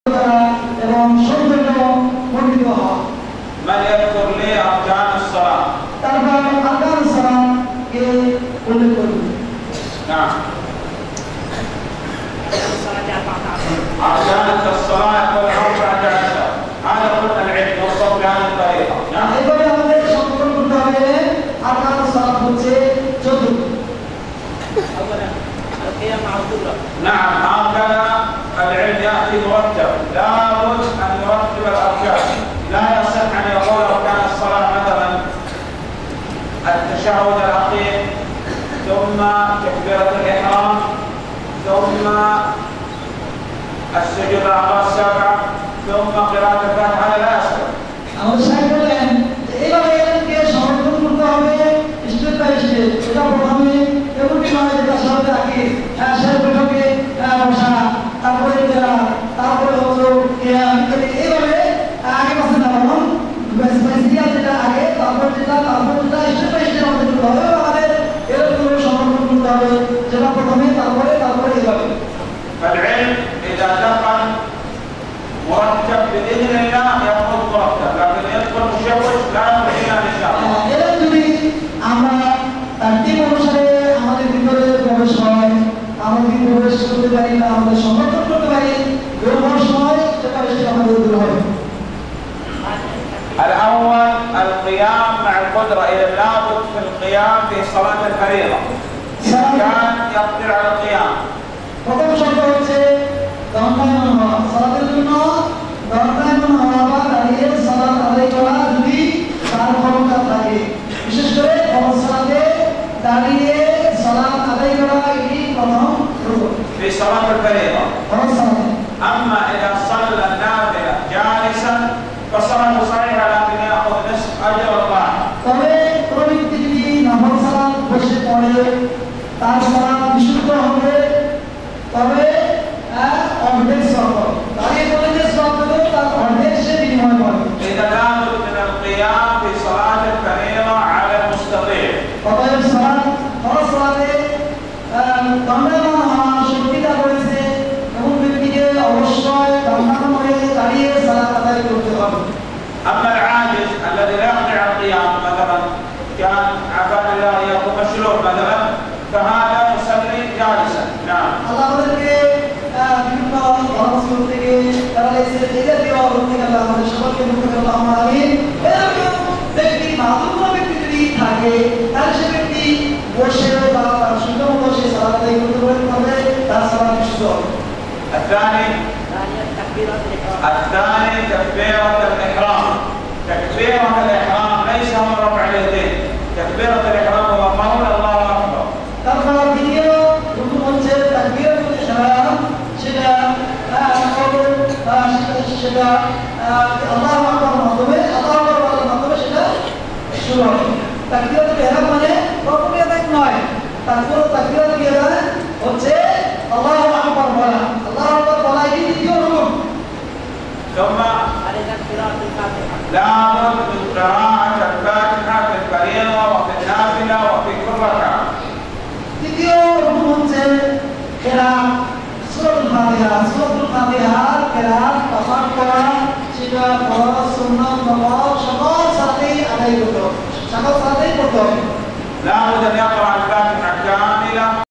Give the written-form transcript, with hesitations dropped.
এবং সৌন্দর্য মণ্ডিত হওয়া। من يذكر لي أركان الصلاة؟ তারপর আরকান সালাতকে উল্লেখ করুন। نعم. أركان الصلاة يقول 14. هذا قلنا العلم يوصف بهذه الطريقة. نعم. এবারে আমাদের সংকলন করতে হবে আরকান সালাত হচ্ছে 14। نعم هكذا العلم يأتي مرتب، لابد أن يرتب الأركان، لا يصح أن يقول أركان الصلاة مثلا التشهد الأخير ثم تكبيرة الإحرام ثم السجود الأعضاء السبعة ثم قراءة الفاتحة، هذا لا يصح. আমাদের সাহেব বলেন এইভাবে এলকে সংরক্ষণ করতে হবে স্টেপ বাই স্টেপ। এটা প্রথমে এমনকি নয় যেটা সাথে আগে সাহেব বৈঠকে বসা, তারপরে তারপরে হচ্ছে এইভাবে আগে পাশে না বরং বেসিক্যাল যেটা আগে তারপর যেটা স্টেপ বাই স্টেপ আমাদের করতে হবে। আমাদের এরকম সংরক্ষণ করতে হবে যেটা প্রথমে তারপরে এইভাবে। فالعلم إذا دخل مرتب بإذن الله يخرج مرتب، لكن يدخل مشوش لا يخرج إلا بشرع. এর যদি আমরা তারটিব অনুসারে আমাদের ভিতরে প্রবেশ হয়, আমাদের প্রবেশ করতে পারি না, আমাদের সমর্থন করতে পারি, ব্যবহার সময় সেটা বেশি আমাদের দূর হবে। الأول القيام مع القدرة، إذا لابد في القيام في صلاة الفريضة كان يقدر على القيام. প্রথম শর্ত হচ্ছে দণ্ডায়মান হওয়া। সালাতের জন্য দণ্ডায়মান হওয়া বা দাঁড়িয়ে সালাত আদায় করা যদি তার ক্ষমতা থাকে, বিশেষ করে ফরজ সালাতে দাঁড়িয়ে সালাত আদায় করা এটি প্রথম রুকন في صلاة الفريضة. ফরজ সালাতে। أما إذا صلى النافلة جالسا فصلاته صحيحة لكن يأخذ نصف أجر الطاعة. তবে কোনো ব্যক্তি যদি নফল সালাত বসে পড়ে তার সালাত বিশুদ্ধ হবে, তবে অর্ধেক সওয়াব পাবে। দাঁড়িয়ে পড়লে যে সওয়াব পাবে তার অর্ধেক সে বিনিময় পাবে। إذا لابد من القيام في صلاة الفريضة على المستطيع. অতএব সালাত ফরজ সালাতে দণ্ডায়মান হওয়া শক্তিটা রয়েছে, এমন ব্যক্তিকে অবশ্যই দণ্ডায়মান হয়ে দাঁড়িয়ে সালাত আদায় করতে হবে। أما العاجز الذي لا يقدر على القيام مثلا كان عفان الله يأكل مشروب مثلا فهذا يصلي جالسا. نعم. আল্লাহ আমাদেরকে বিভিন্ন ধর্মস্কুল থেকে প্যারালাইসিস এই জাতীয় রোগ থেকে আল্লাহ আমাদের সকলকে মুক্ত করে দাও, আমিন। এরকম ব্যক্তি মাহরুম ব্যক্তি যদি থাকে তাহলে সে ব্যক্তি বসে বা তার সুন্দর মতো সে সালাত আদায় করতে পারবে, তার সালাত বিশুদ্ধ হবে। الثاني تكبيرة الإحرام. تكبيرة الإحرام ليس هو رفع اليدين، تكبيرة الإحرام هو قول الله أكبر. তারপর দ্বিতীয় রুকন হচ্ছে তাকবীরাতুল ইহরাম। সেটা আল্লাহু আকবার মাধ্যমে সেটা শুরু হবে। তাকবীরাতুল ইহরাম মানে রুকুন আদায় নয়, তারপর তাকবীরাতুল ইহরাম হচ্ছে আল্লাহু আকবার বলা। আল্লাহু আকবার বলা এই দ্বিতীয় রুকন। ثم لابد من قراءة الفاتحة في الفريضة وفي النافلة وفي كل ركعة. তৃতীয় রুকন হচ্ছে কিরাত সূরাতুল ফাতিহা। সূরাতুল ফাতিহার কিরাত পাঠ করা, সেটা ফরজ সুন্নাত নফল সকল সাথেই আদায় করতে হবে, সকল সাথেই পড়তে হবে। لابد أن يقرأ